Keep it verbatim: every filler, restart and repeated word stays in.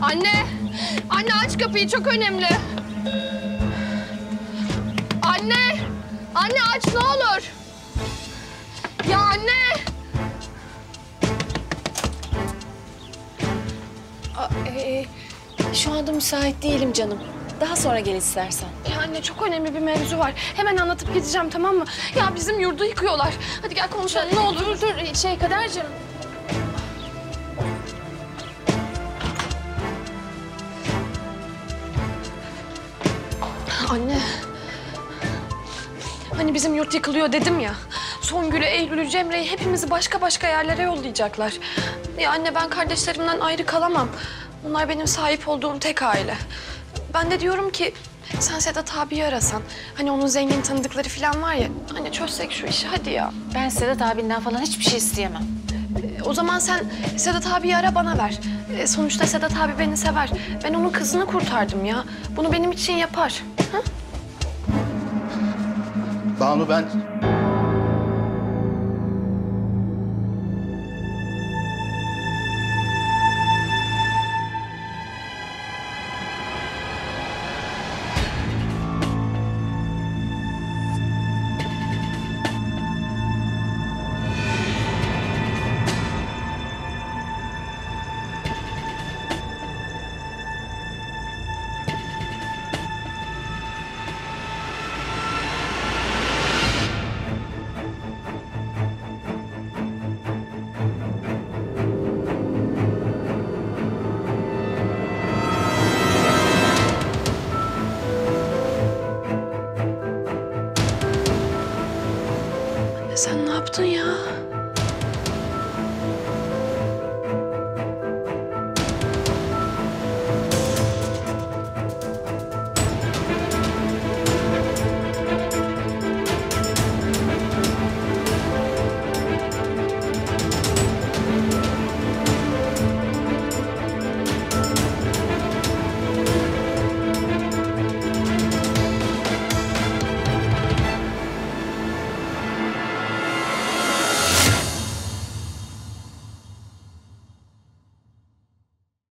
Anne! Anne aç kapıyı, çok önemli. Anne! Anne aç ne olur. Ya anne! Aa, e, şu anda müsait değilim canım. Daha sonra gel istersen. Ya anne çok önemli bir mevzu var. Hemen anlatıp gideceğim, tamam mı? Ya bizim yurdu yıkıyorlar. Hadi gel konuşalım ne olur. Dur dur şey Kadercığım. Anne. Hani bizim yurt yıkılıyor dedim ya. Songül'ü, Eylül'ü, Cemre'yi hepimizi başka başka yerlere yollayacaklar. Ya anne ben kardeşlerimden ayrı kalamam. Onlar benim sahip olduğum tek aile. Ben de diyorum ki sen Sedat abiyi arasan. Hani onun zengin tanıdıkları falan var ya. Hani çözsek şu işi hadi ya. Ben Sedat abinden falan hiçbir şey isteyemem. O zaman sen Sedat abiyi ara bana ver. E, sonuçta Sedat abi beni sever. Ben onun kızını kurtardım ya. Bunu benim için yapar. Ha? Banu ben... Sen ne yaptın ya?